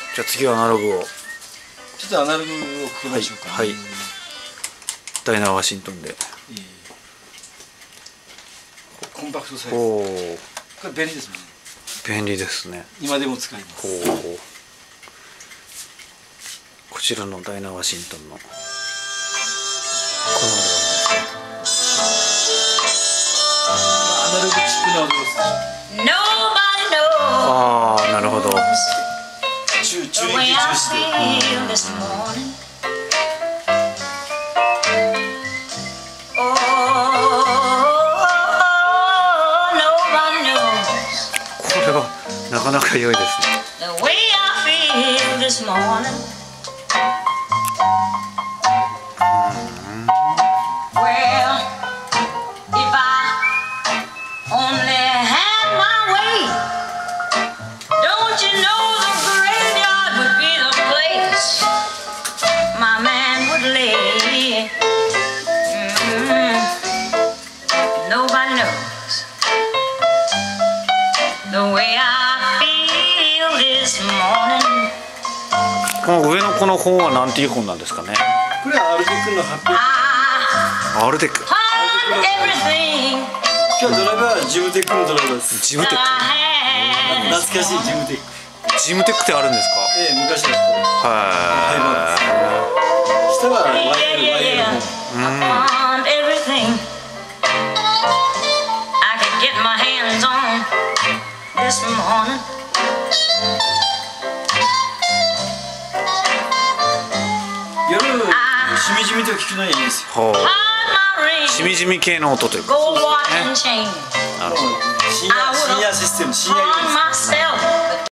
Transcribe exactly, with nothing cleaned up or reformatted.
じゃあ次はアナログを。 ちょっとアナログをかけましょうか、ね。 はい、はい、ダイナーワシントンで。 えー、コンパクトサイズ。 おお。 これ便利ですもんね。便利ですね。 今でも使います。 ほう。こちらのダイナーワシントンのこのアルバムですね。 アナログチックな音です。 ああ、なるほど。 中中域重視で。 これはなかなか良いですね。この上のこの本はなんていう本なんですかね。 これはアルテックの発表。 アルテック。 今日ドライバーはジムテックのドライバーです。 ジムテック。 懐かしいジムテック。 ジムテックってあるんですか。 ええ、昔だった。はい。下はワイヤルワイヤル。うん。夜しみじみと聞くのにいいですよ。 しみじみ系の音というか。なるほど。 深夜深夜システム、深夜用です。